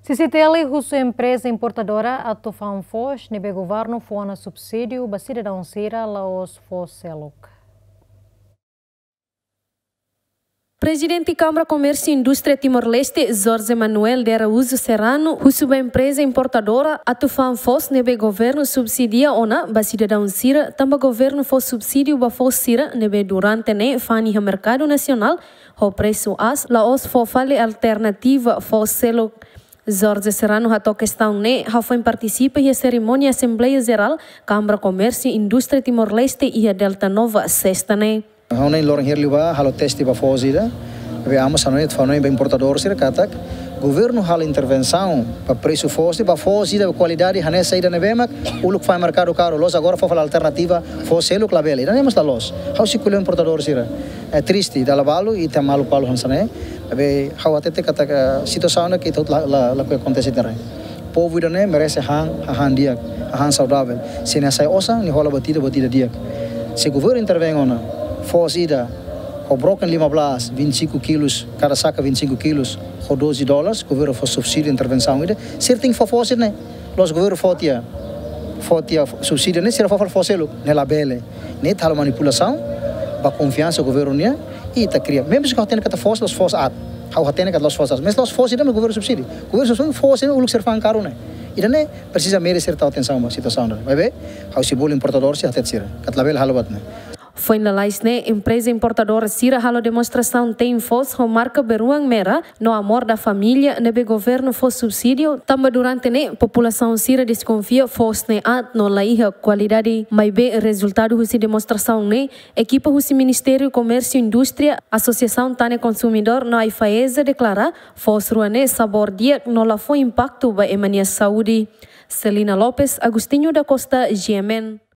CCTL sua empresa importadora atofan fos nebe governo fuana subsídio basida da unsira laos foseluk. Presidente Câmara Comércio e Indústria Timor-Leste, Jorge Manuel de Araújo Serrano, sua empresa importadora atofan fos nebe governo subsidia ona basida da unsira, tamba governo fos subsídio ba fos sira nebe durante ne fani ha mercado nacional, ho preço as laos fo fale alternativa foseluk. Jorge Serrano hato questão ne hafoi participa e cerimônia Assembleia Geral Câmara Comércio e Indústria Timor-Leste e a Delta Nova sexta ne. Honen lorong herliwa halo testi ba fozida. Be amos anoit fanoin ba importador sira katak. Governo hal intervenção para preço fosse ba fozida qualidade hanes saída nevemak uluk fai mercado caro los agora for falar alternativa fosse luk labele. Não é da los. How se colhe importador sira. É triste da lavalo e tem malu palo hansane. Be how atete katak situação que tot la que acontece também. Povo idane merece han dia han saudável. Se não sai osa ni rola batida dia. Se governo intervém ona fozida, o broken 15, 25 quilos, cada saca 25 quilos, o $12, o governo for subsídio intervenção ida, certinho for fozida, né? Los governo fotia subsídio, né? Será for fozelo, né? Labele, né? Tal manipulação, ba confiança o governo né? E tá cria, mesmo se que tem que tá foz, los foz at, how tem que los foz at, mas los fozida, mas o governo subsídio fozida, o lugar ser fan caro, né? E daí precisa merecer tal atenção uma situação, né? Vai ver? How se bolo importador se até tira, cat labele halobat, né? Foi na né, empresa importadora Sira halo demonstração tem fos com marca beruang mera no amor da família nebe governo fos subsídio também durante ne população Sira desconfia fos ne at no laiha qualidade mai be resultado husi demonstração ne equipa husi Ministério Comércio e Indústria Associação Tane Consumidor no IFAESA declara fos ruane sabor dia no la foi impacto ba emania saúde. Celina Lopes, Agostinho da Costa, GMN.